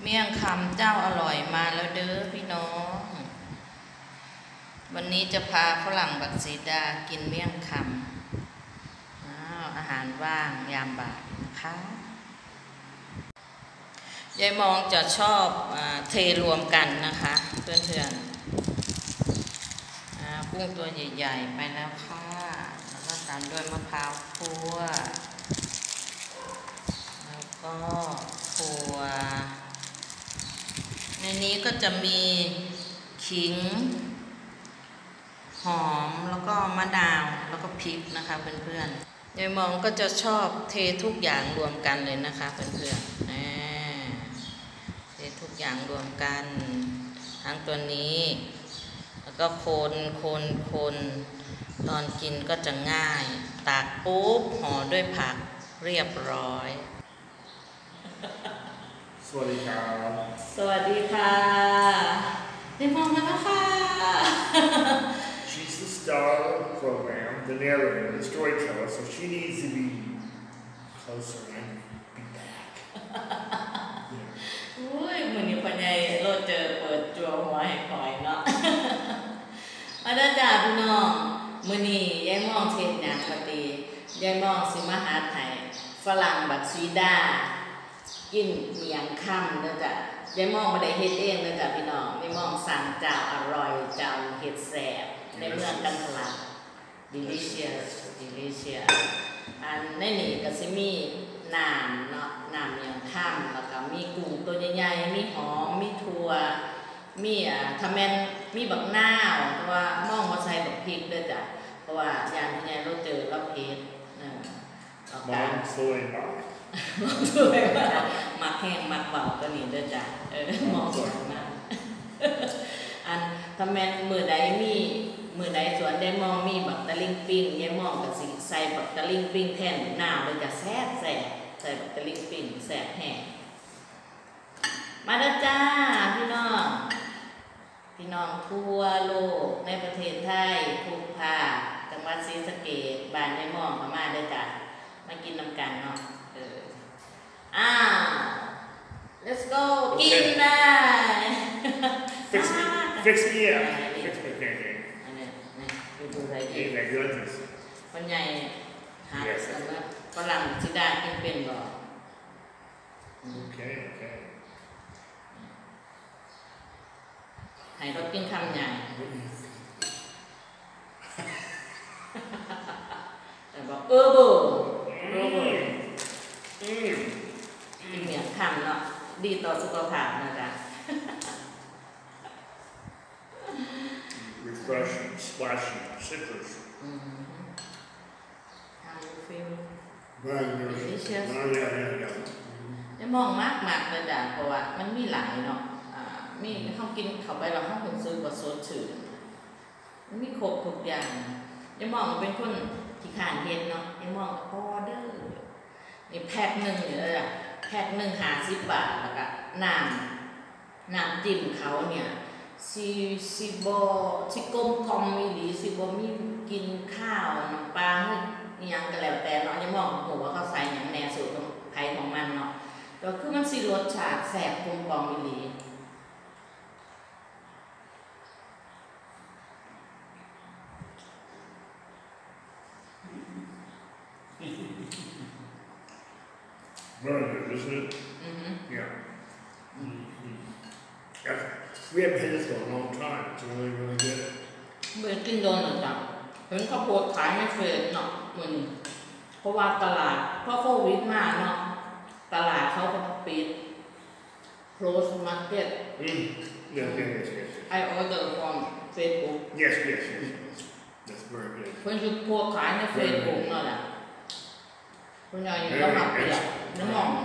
มี่ยงคำเจ้าอร่อยมาแล้วเด้อพี่น้องวันนี้จะพาฝรั่งบักซีดากินเมี่ยงคำอาหารว่างยามบ่ายนะคะยายมองจะชอบเทรวมกันนะคะเพื่อนๆกุ้งตัวใหญ่ๆไปแล้วค่ะแล้วก็ตามด้วยมะพร้าวคั่วแล้วก็ถั่วในนี้ก็จะมีขิงหอมแล้วก็มะนาวแล้วก็พริกนะคะเพื่อนๆยายมองก็จะชอบเททุกอย่างรวมกันเลยนะคะเพื่อนๆเททุกอย่างรวมกันทั้งตัวนี้แล้วก็คนตอนกินก็จะง่ายตักปุ๊บห่อด้วยผักเรียบร้อยสวัสดีครับสวัสดีค่ะได้มองมาแล้วค่ะ She's the star of the program, the narrator, the storyteller, so she needs to be closer and be back. อุ้ยมือนี้พ่อใหญ่โลดเจอเปิดจัวหัวให้คอยเนาะ มาเด้อจ้าพี่น้องมือนี้ยายมองเทศหนังปฏิยายมองสิมาหาไทยฝรั่งบักซีดากินเมียงค่ำเด้อจ้ะยายมองมาได้เฮ็ดเองเด้อจ้ะพี่น้องยายมองสั่งเจ้าอร่อยเจ้าเฮ็ดแซ่บในเมืองกันทะลัก delicious อันในนี้ก็สิมีน้ำเนาะน้ำเมียงค่ำแล้วก็มีกุ้งตัวใหญ่ๆมีหอมมีถั่วมีทำแม่นมีบักนาวเพราะว่ามองมาใส่บักพริกเด้อจ้ะเพราะว่าอย่างที่ยายเราเจอเราเผ็ด Mom, slow it down. ช่วยว่ามักแห้งมักเบาตัวนี้เด้อจ้ะมองสวยมากอันทำแม่นมือใดสวนได้มองมีบักตะลิงปิ้งยายมองกับสิใส่บักตะลิงปิ้งแทนน้ำเลยจะแซ่บใส่บักตะลิงปิ้งแซ่บแห้งมาเด้อจ้าพี่น้องทั่วโลกในประเทศไทยทุกภาคจังหวัดศรีสะเกษบ้านยายมองมาเด้อจ้ามากินน้ำกันเนาะlet's go กินได้ Fix me up. Fix me pancake. อันนี้ดูอะไรดี Hey, my goodness. คนใหญ่หาสำหรับฝรั่งสิดากินเป็นบ่ Okay. ให้เรากินคำใหญ่แต่บอกเบอกินเหมียงคำเนาะดีต่อสุขภาพนะจ๊ะ Refreshing, splashing, citrus. How you feel? Very delicious. Yeah. จะมองมากเลยจ้ะเพราะว่ามันมีหลายเนาะมีเขากินเข้าไปเราเขาคงซื้อกับโซดชื่อมันมีครบทุกอย่างจะมองเป็นคนที่ขานเฮ็ดเนาะจะมองออเดอร์นี่แพ็คหนึ่งเลยอ่ะแพ็คหนึ่ง50 บาทแล้วก็น้ำจิ้มเขาเนี่ยสิกลมกล่อมมีหรือสิบ่มีกินข้าวน้ำปลาอย่างก็แล้วแต่เนาะจะมองหัวว่าเขาใส่อย่างแน่สูตรของไทยของมันเนาะก็คือมันสิรสชาติแซ่บกลมกล่อมมีหรือ Very good, isn't it? Yeah. We haven't had this for a long time. It's really good. เมื่อกินโดนหรือจังเห็นข้าวโพดขายไม่เฟรนเนาะเหมือนเพราะว่าตลาดเพราะโควิดมาเนาะตลาดเขาก็ปิด close market. Yes. I order from Facebook. Yes. That's very good. เพิ่นคือพวกขายใน Facebook นั่นแหละคุณยายก็มาเปลี่ยนน้ำมอง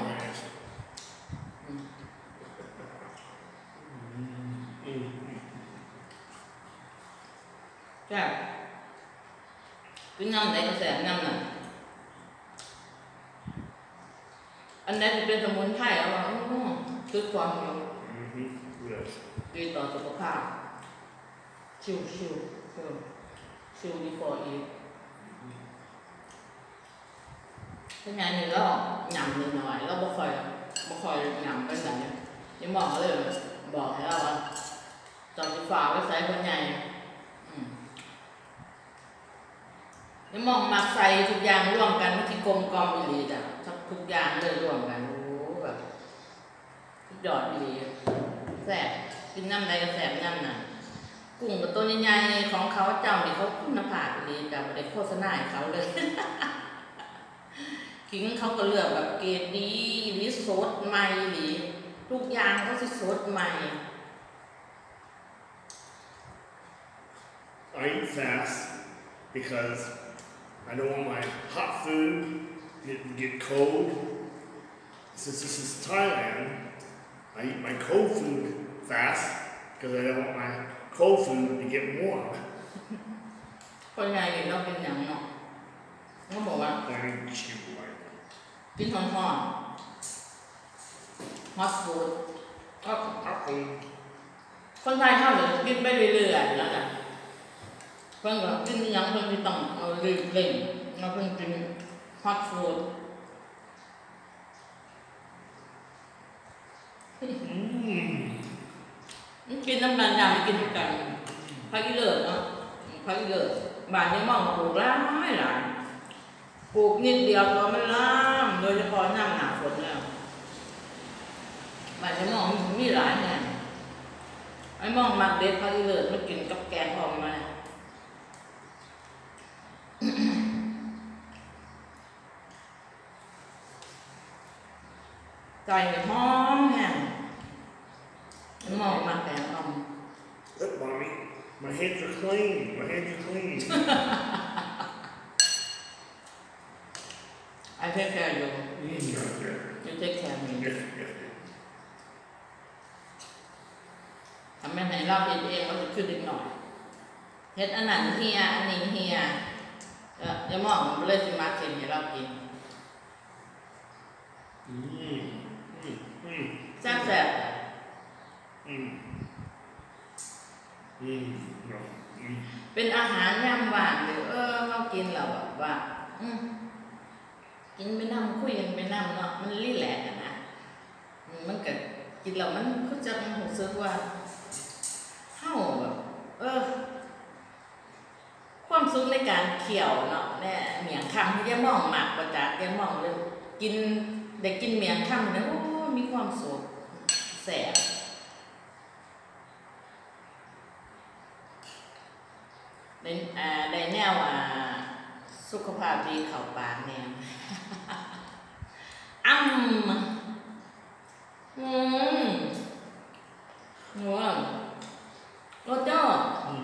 ใช่กินน้ำไหนก็แสบน้ำน่ะอันนั้นจะเป็นสมุนไพรเอาว่าคือความดีต่อสุขภาพชิวดีพออีกถ้างานนี้เราหยำนิดหน่อยเราบ่ค่อยหยำกันแบบนี้ยังบอกเลยบอกให้เราว่าตอนที่ฝากไว้ใส่คนใหญ่ยังมองมาใส่ทุกอย่างร่วมกันที่กลมกล่อมอีหลีจ้ะทุกอย่างเลยร่วมกันโอ้แบบทุกยอดอีหลีแซ่บกินน้ำใดก็แซ่บน้ำน่ะกุ้งกับตัวใหญ่ๆของเขาเจ้านี่เขาคุณภาพอีหลีจ้ะไม่ได้โฆษณาให้เขาเลยขิงเขาก็เลือกแบบเกรดดีวิสดใหม่อีหลีทุกอย่างเขาสิสดใหม่ I eat fast because I don't want my hot food to get cold. Since this is Thailand, I eat my cold food fast because I don't want my cold food to get warm. คนไทยเราเป็นอย่างเนาะเขาบอกว่า I mean, chew like กินหอมฮอตฟู้ดก็ apple. คนไทยเท่าเดิมกินไปเรื่อยๆแล้วนะเพิ่งก็กินยังเพิ่งที่ต้องเอาเร่งๆเราเพิ่งกินฮอตฟู้ดกินน้ำตาลยาไม่กินทุกกันพักอีเลิศเนาะพักอีเลิศบ้านนี้มองปลูกหลายปลูกนิดเดียวก็มันล้ามโดยเฉพาะหน้าหนาวฝนแล้วบ้านนี้มองมีหลายเนี่ยไอ้มองมักเด็ดพักอีเลิศมากินกับแกงอ่อมมาไก่หอมแห้งมองมักแกงอ่อม Look, mommy, my hands are clean. My hands are clean. I take care of you. Okay. You take care of me. Yes, yes. ทำให้ไหนเราเองเราจะขึ้นอีกหน่อยเฮ็ดอันนั้นเฮียอันนี้เฮียจะมองมันเลยสิมาเค็มให้เรากินแซ่บเป็นอาหารยามว่างหรือเรากินเราแบบว่ากินไปน้ำคุยกันไปน้ำเนาะมันรีแลกซ์นะมันเกิดกินแล้วมันก็จะรู้สึกว่าเฮาแบบความสุขในการเคี่ยวเนาะเนี่ยเมียงคำที่จะมองหมักประจักษ์จะมองเลยกินได้กินเมียงคำนะโอ้มีความสุขแสบในแนวสุขภาพดีเข่าปากแนวว้าวก็เจ้า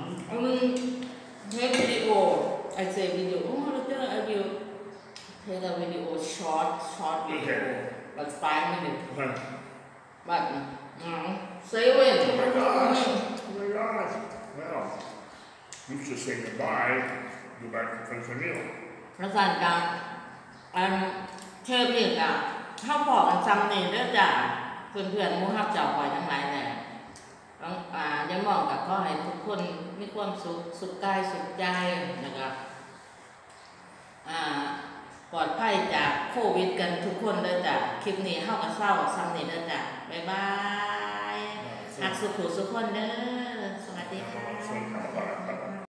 take video I say video later I will take a video short video like 5 minutes but say when Oh my gosh! Well, you should say goodbye. Go back to Centennial. แล้วสั่นกันเชิญอีกเข้าบอกกันซ้ำนี่เด้อจ้ะเพื่อนๆมู่ฮับเจ้าคอยทั้งหลายแหละอย่ามองกับก็ให้ทุกคนมีความสุขกายสุขใจนะครับปลอดภัยจากโควิดกันทุกคนเด้อจ้ะคลิปนี้เข้ากับเศร้าซ้ำนี่เด้อจ้ะบ๊ายบายหักสุขสุขคนเด้อสวัสดีค่ะ